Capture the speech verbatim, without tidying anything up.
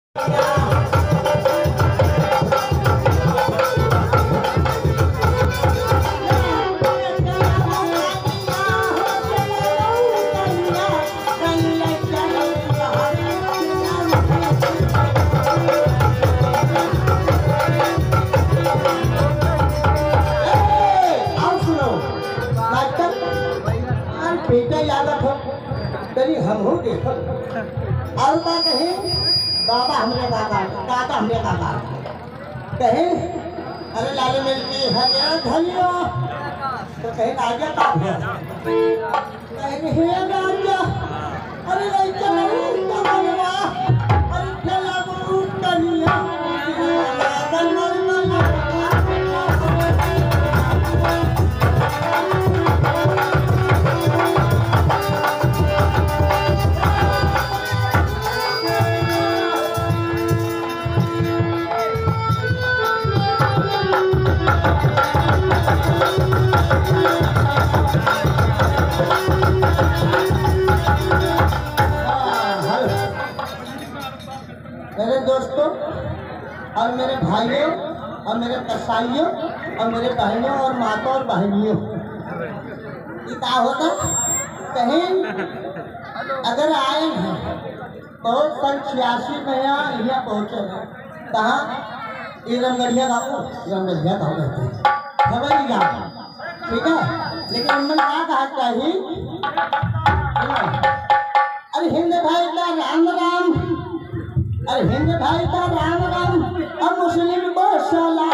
हम हो देखो और का कहे बाबा हमरे काका काका हमरे काका कहे अरे लाले मिल के हरिया धनिया तो कहे आगे का कहे हे राजा अरे लइका का बनवा अरे खेला गुरु कनिया कन मर मर मेरे दोस्तों और मेरे भाइयों और मेरे कसाइयों और मेरे बहनों और माता और बहनियों ये क्या होता कहीं अगर आए हैं बहुत सन छियासी में यहाँ यहाँ पहुँचे हैं कहाँ ये रमगढ़िया गाँव रमगढ़िया गाँव रहते हैं खबर गाँव ठीक है लेकिन हमने क्या कहा चाहिए अरे हिंद भाई का राम राम अरे हिंद भाई का राम राम और मुस्लिम को सलाम